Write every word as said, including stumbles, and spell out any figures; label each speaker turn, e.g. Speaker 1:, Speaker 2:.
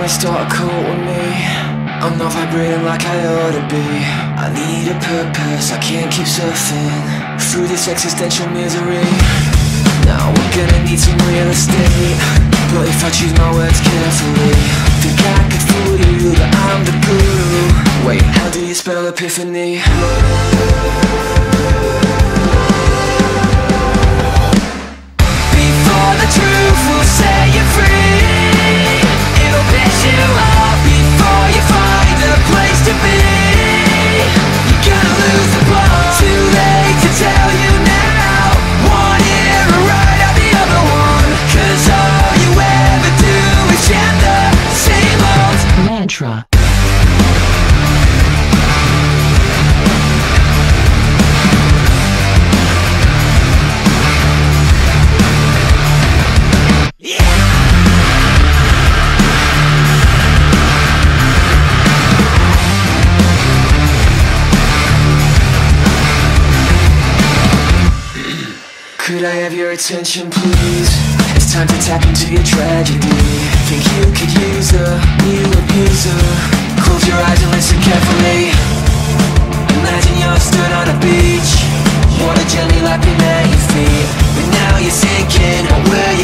Speaker 1: might start a cult with me. I'm not vibrating like I ought to be. I need a purpose, I can't keep surfing through this existential misery. Now we're gonna need some real estate, but if I choose my words carefully, think I could fool you that I'm the guru. Wait, how do you spell epiphany? Before the truth will set you free, it'll piss you off before you find a place to be. You're gonna lose the plot, too late to tell you now. One ear right out the other one, cause all you ever do is chant the same old mantra. Could I have your attention, please? It's time to tap into your tragedy. Think you could use a new abuser? Close your eyes and listen carefully. Imagine you're stood on a beach, water gently lapping at your feet, but now you're sinking. What will